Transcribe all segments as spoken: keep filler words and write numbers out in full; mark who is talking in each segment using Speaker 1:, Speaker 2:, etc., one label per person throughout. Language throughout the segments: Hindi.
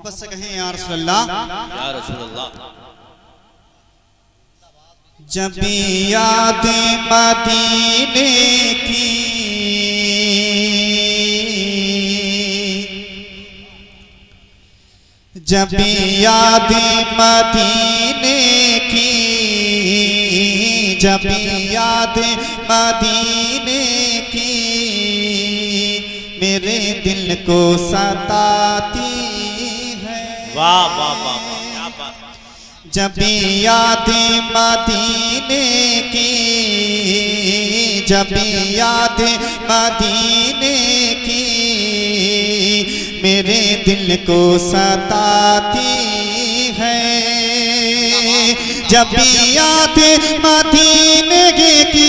Speaker 1: मोहब्बत से कहें या रसूलल्लाह,
Speaker 2: या रसूलल्लाह।
Speaker 1: जब याद मदीने की जब याद मदीने की जब याद मदीने की मेरे दिल को सताती है।
Speaker 2: वाह वाह वाह क्या बात।
Speaker 1: जब याद मदीने की जब याद मदीने की मेरे दिल को सताती है। जब याद मदीने की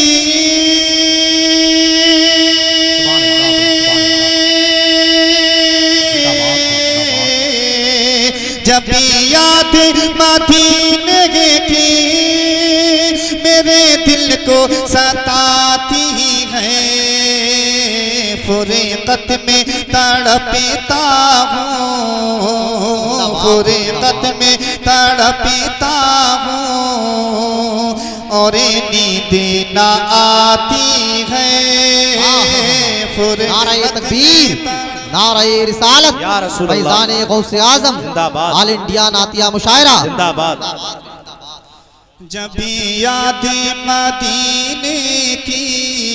Speaker 1: जब याद मदीने की मेरे दिल को सताती है। फुरकत में तड़पता हूँ फुरकत में तड़पता हूँ और नींद न आती है।
Speaker 3: नारे तकबीर, नारे रिसालत, फैज़ाने गौसे आज़म, ऑल इंडिया नातिया मुशायरा
Speaker 2: जिंदाबाद।
Speaker 1: जब याद मदीने की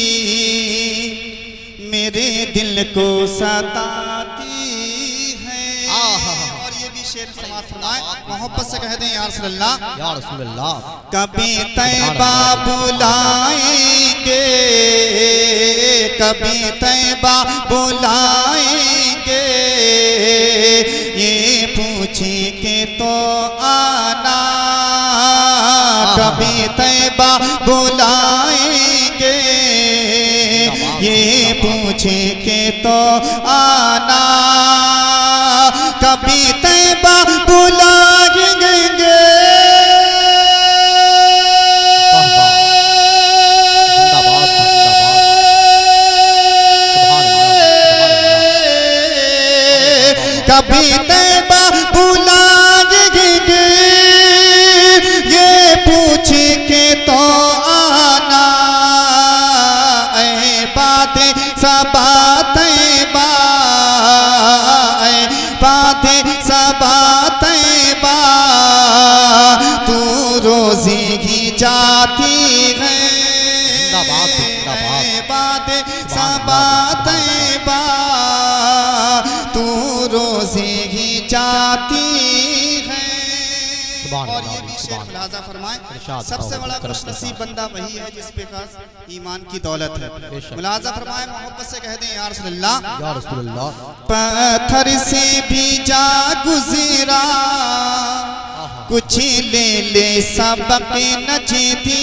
Speaker 1: मेरे दिल को सताती है। और ये भी शेर समाज फरमाए, मोहब्बत से कह दें या रसूलल्लाह,
Speaker 3: या रसूलल्लाह।
Speaker 1: कभी तैबा बुलाएंगे कभी तैबा बुलाएंगे ये पूछे के तो आना। कभी तैबा बुलाएंगे ये पूछे के तो आना। कभी तैबा बुलाएंगे कभी तैबा बुलाएंगे ये पूछ के तो आना। ऐ बात सबा तैबा ऐ बात सबा तैबा तू रोजी ही जाती है। बात सबा तैबा तू रोज़े ही जाती है। और ये भी शेर मुलाजा फरमाए, सबसे बड़ा खुशनसीब बंदा वही है जिस पे खास ईमान की दौलत है। मुलाजा फरमाए, मोहब्बत से कह दें या रसूलल्लाह,
Speaker 3: या रसूलल्लाह।
Speaker 1: पत्थर से भी जा गुजरा कुछ ले ले सबक नजदी।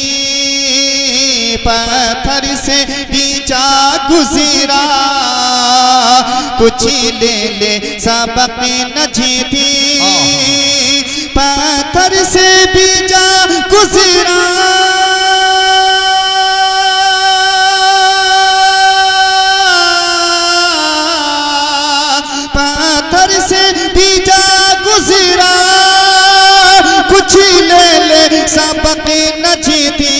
Speaker 1: पत्थर से भी जा गुजरा कुछ ले ले सबक नजदी। पत्थर से भी जा गुजरा पत्थर से भी जा गुजरा कुछ ले ले सबक नजदी।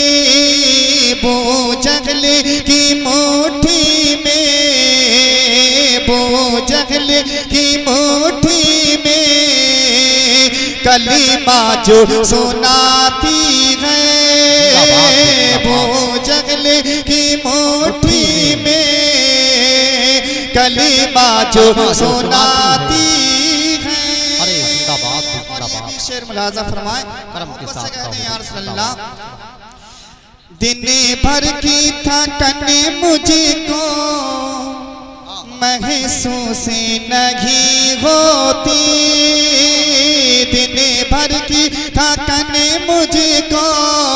Speaker 1: बूझले की मुट्ठी में बूझले की मुट्ठी में कलीमा जो सुनाती है। बूझले की मुट्ठी में कलीमा जो सुनाती है।
Speaker 3: अरे जिंदाबाद जिंदाबाद।
Speaker 1: शेर मुलाजा फरमाए,
Speaker 3: करम के साथ
Speaker 1: कहते हैं या रसूलल्लाह, दिन भर की थकन मुझको महसूस नहीं होती। दिन भर की थकन मुझको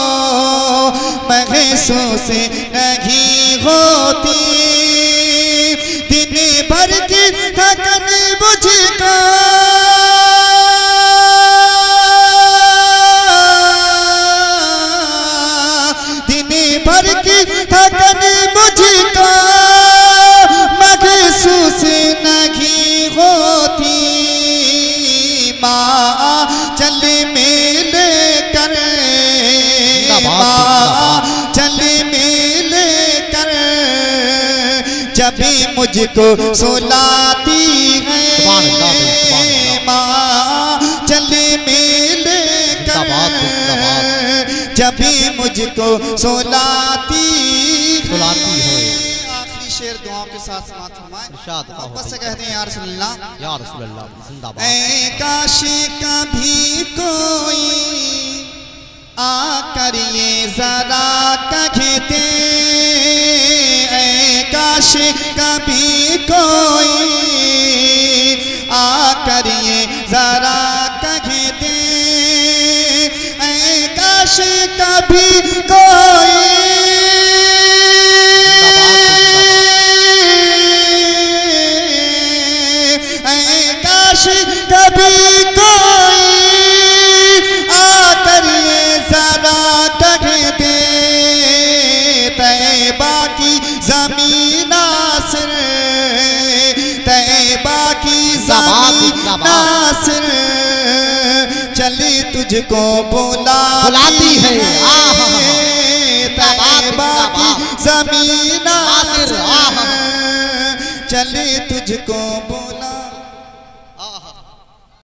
Speaker 1: महसूस नहीं होती। दिन भर की थकन मुझको भर की थकन मुझको महसूस नहीं होती। चले मिल कर, माँ चले मिल कर, जब भी मुझको सुलाती है, माँ चले मिल कर, जब भी मुझको सुलाती
Speaker 3: सुलाती है।
Speaker 1: आखिरी शेर दुआओं के साथ समाप्त फरमाएं। वापस से कहते हैं या रसूल अल्लाह,
Speaker 3: या रसूल अल्लाह जिंदाबाद।
Speaker 1: ऐ काश कभी कोई आकर ये जरा कहते, ऐ काश कभी कोई आकर ये जरा कहते, ऐ काश कभी कोई कभी कोई आकर ये जरा कह दे, तैबा की ज़मीन नासिर, तैबा की ज़मीन नासिर, चले तुझको बुला
Speaker 3: बुलाती है,
Speaker 1: तैबा की ज़मीन नासिर, चले तुझको बुला